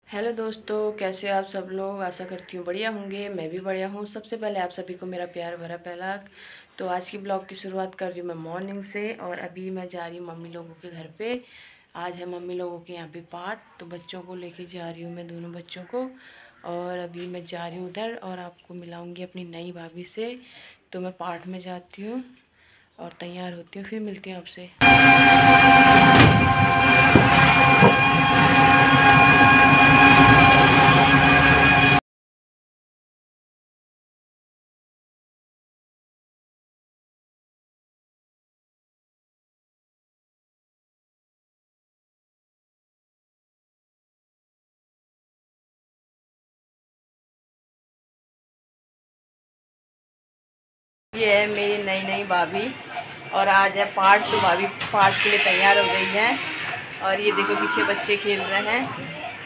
Hello दोस्तों, कैसे हो आप सब लोग। आशा करती हूँ बढ़िया होंगे। मैं भी बढ़िया हूँ। सबसे पहले आप सभी को मेरा प्यार भरा पहला। तो आज की ब्लॉग की शुरुआत कर रही हूँ मैं मॉर्निंग से, और अभी मैं जा रही हूँ मम्मी लोगों के घर पे। आज है मम्मी लोगों के यहाँ पे पाठ, तो बच्चों को लेके जा रही हूँ मैं, दोनों बच्चों को। और अभी मैं जा रही हूँ उधर, और आपको मिलाऊँगी अपनी नई भाभी से। तो मैं पाठ में जाती हूँ और तैयार होती हूँ, फिर मिलती हूँ आपसे। ये है मेरी नई नई भाभी, और आज है पाठ, तो भाभी पाठ के लिए तैयार हो गई है। और ये देखो पीछे बच्चे खेल रहे हैं।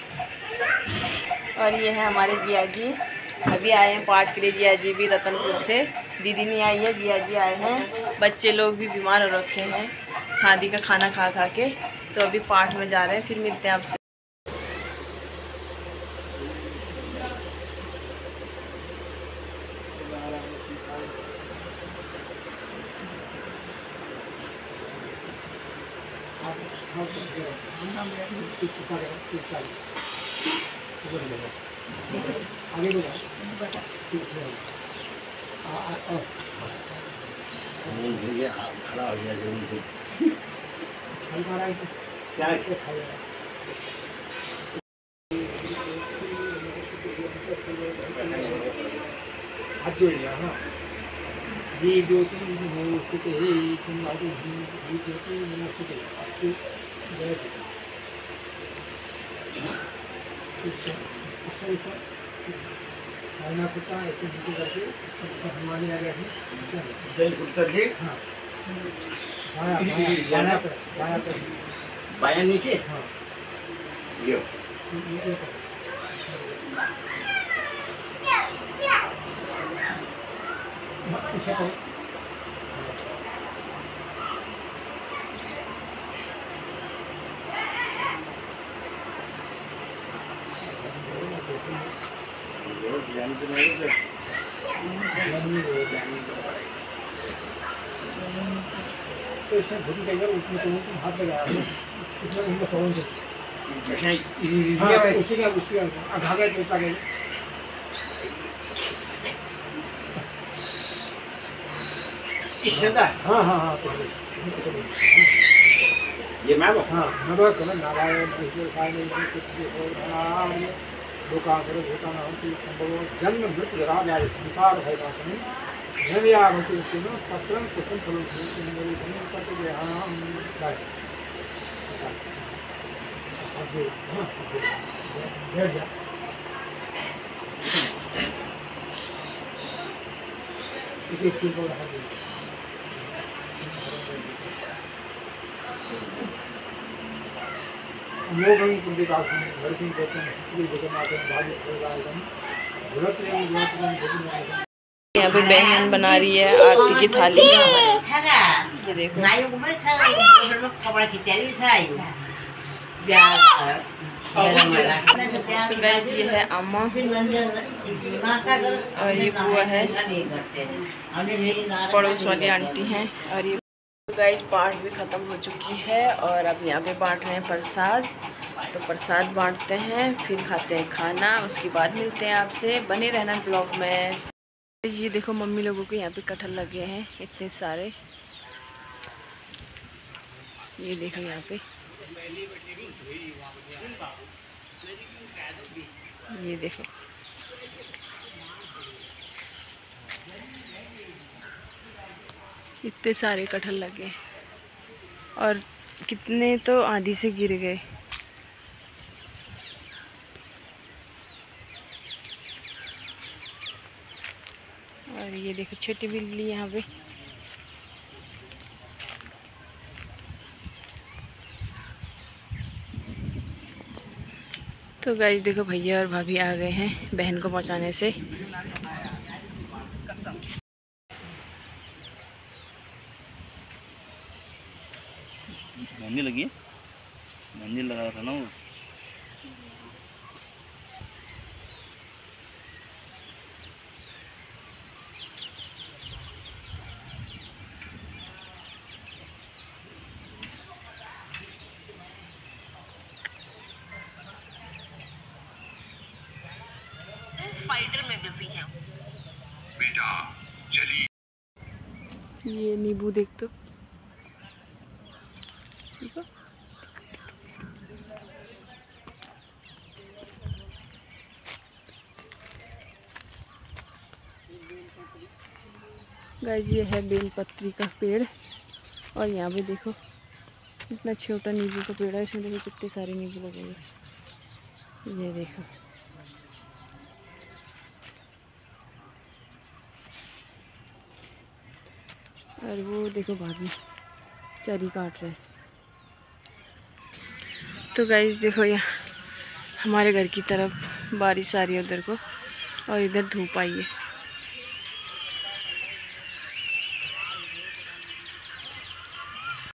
और ये है हमारे जिया जी, अभी आए हैं पाठ के लिए। जिया जी भी रतनपुर से, दीदी नहीं आई है, जिया जी आए हैं। बच्चे लोग भी बीमार हो रखे हैं शादी का खाना खा खा के, तो अभी पाठ में जा रहे हैं। फिर मिलते हैं आपसे। खड़ा हो गया जरूर क्या हाथ जोड़ लिया। हाँ, ये ज्योति नमोस्तुते, तुम आदि ये ज्योति नमोस्तुते, आपकी जय खाना खुटा ऐसे नीचे करके सब हनुमानी आ गया है। जय खुलकर के। हाँ, बाया नीचे। हाँ, ये तो इसमें घुटी देगा, उसमें तुम हाथ लगाया उसमें उनको फोन दे। हाँ, उसी का धागा देता गया। हाँ हाँ हाँ, ये मैं हाँ नमक नारायण लोकांतर भूतानांति संभव जन्म मृत्यु जरा व्याधि संसार भयनाशनि नव्यावति उत्तीर्ण पत्रं कुसुम फलं सुंदरी धन पत्र देहाम गाय आगे हाँ बैठ जा। एक फूल को रखा दे। अमोघं पुण्यकाशं भरतीं गतं श्री जगन्नाथं भाग्य प्रदायकं गुणत्रयं गुणत्रयं जगन्नाथं। यहाँ पे बहन बना रही है आरती की थाली। ये देखो ये है अम्मा, और ये बुआ है, पड़ोस वाली आंटी हैं। और ये गाइस पाठ भी ख़त्म हो चुकी है, और अब यहाँ पे बांट रहे हैं प्रसाद। तो प्रसाद बांटते हैं, फिर खाते हैं खाना, उसके बाद मिलते हैं आपसे। बने रहना ब्लॉग में। ये देखो मम्मी लोगों के यहाँ पे कटहल लगे हैं इतने सारे। ये देखो यहाँ पे, ये देखो इतने सारे कटहल लगे, और कितने तो आधी से गिर गए। और ये देखो छोटी बिल्ली यहाँ पे। तो गाइस देखो भैया और भाभी आ गए हैं बहन को पहुँचाने से। मेहंदी लगी है, मेहंदी लगा था ना वो। फाइटर में बिजी हैं। बेटा चलिए, ये नींबू देख तो, ठीक है। गाइस ये है बेलपत्री का पेड़ और यहाँ पे देखो इतना छोटा नींबू का पेड़ है, इसमें देखो कितने सारे नींबू लगे हुए। ये देखो और वो देखो बाद में चरी काट रहे हैं। तो गाइस देखो यहाँ हमारे घर की तरफ बारिश आ रही है उधर को, और इधर धूप आई है।